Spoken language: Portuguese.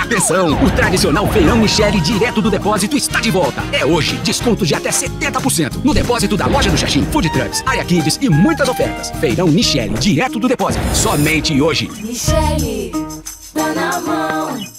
Atenção, o tradicional feirão Michele direto do depósito está de volta. É hoje, desconto de até 70% no depósito da loja do Xaxim, Food Trucks, Área Kids e muitas ofertas. Feirão Michele direto do depósito, somente hoje. Michele, tá na mão.